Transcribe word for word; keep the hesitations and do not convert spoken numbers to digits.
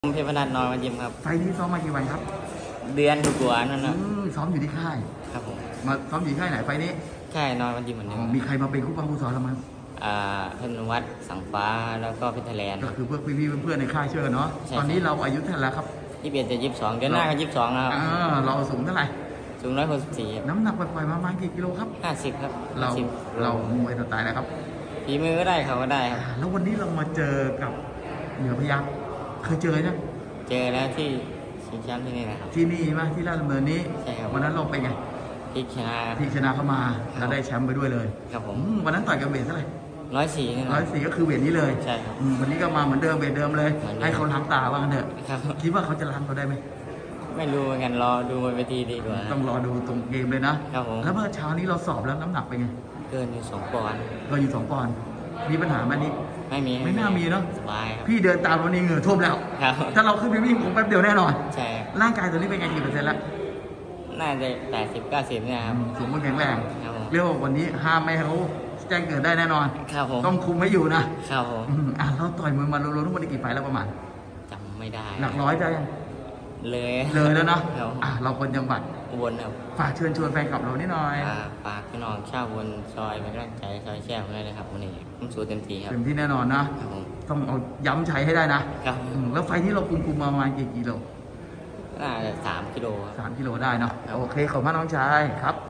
ผมเพชรพนัสนอนมายิมครับไฟนี้ซ้อมมากี่วันครับเดือนกว่านั่นนะซ้อมอยู่ที่ค่ายครับผมมาซ้อมอยู่ค่ายไหนไฟนี้ค่ายนอนมายิมเหมือนเดิมมีใครมาเป็นคู่ปั้มคู่ซ้อมเรามั้งอ่าเพชรวัดสังฟ้าแล้วก็เพชรไทยแลนด์ก็คือเพื่อนพี่เพื่อนในค่ายเชื่อเนาะตอนนี้เราอายุเท่าไหร่แล้วครับยี่สิบเอ็ดจะยี่สิบสองเดือนหน้าก็ยี่สิบสองแล้วครับเราสูงเท่าไหร่สูงร้อยหกสิบสี่น้ำหนักปล่อยๆมาประมาณกี่กิโลครับห้าสิบครับเราเรามวยสไตล์อะไรครับฝีมือก็ได้เขาก็ได้ครับแล้ววันนี้เรามาเจอกับเหนือพยัคฆ์เคยเจอเนี่ยเจอแล้วที่ชิงแชมป์ที่นี่นะครับที่นี่มาที่ราชดำเนินนี้ใช่ครับวันนั้นเราไปไงที่ชนะที่ชนะเข้ามาเราได้แชมป์ไปด้วยเลยครับผมวันนั้นต่อยกับเวทเท่าไหร่ร้อยสี่ร้อยสี่ก็คือเวทนี้เลยใช่ครับวันนี้ก็มาเหมือนเดิมเวทเดิมเลยให้เขาล้างตาว่างั้นเถอะคิดว่าเขาจะล้างเราได้ไหมไม่รู้เหมือนกันรอดูบนเวทีดีกว่าต้องรอดูตรงเกมเลยนะครับผมแล้วเมื่อเช้านี้เราสอบแล้วน้ำหนักเป็นไงเกินอยู่สองปอนด์ก็อยู่สองปอนด์มีปัญหาไหมนี้ไม่มีไม่น่ามีเนาะสบายครับพี่เดินตามวันนี้เหงื่อท่วมแล้วถ้าเราขึ้นไปวิ่งคงแป๊บเดียวแน่นอนใช่ร่างกายตัวนี้เป็นไงกี่เปอร์เซ็นต์แล้วน่าจะแปดสิบเก้าสิบเนี่ยครับสูงแข็งแรงเรียกว่าวันนี้ห้ามไม่ให้เขาแจ้งเกิดได้แน่นอนต้องคุมไม่อยู่นะครับผมอ่ะเราต่อยมวยมารวมๆทั้งหมดกี่ไฟแล้วประมาณจำไม่ได้หลักร้อยได้ยังเลยเลยแล้วเนาะอ่ะเราคนจังหวัดอุบลครับฝากเชิญชวนแฟนคลับเรานิดหน่อยฝากพี่น้องชาวอุบลซอยเป็นกำลังใจซอยแช่ผมเลยนะครับวันนี้ผมสู้เต็มที่ครับเต็มที่แน่นอนนะต้องเอาย้ำใช้ให้ได้นะครับแล้วไฟที่เราคุมคุมมาประมาณกี่กิโลน่าจะสามกิโลสามกิโลได้เนาะโอเคขอบคุณน้องชายครับ